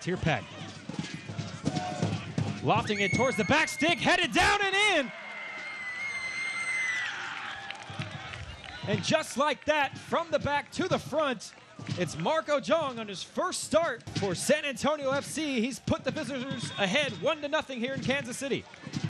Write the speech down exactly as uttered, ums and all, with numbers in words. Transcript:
Tierpak lofting it towards the back stick, headed down and in. And just like that, from the back to the front, it's Marco Jong on his first start for San Antonio F C. He's put the visitors ahead one to nothing here in Kansas City.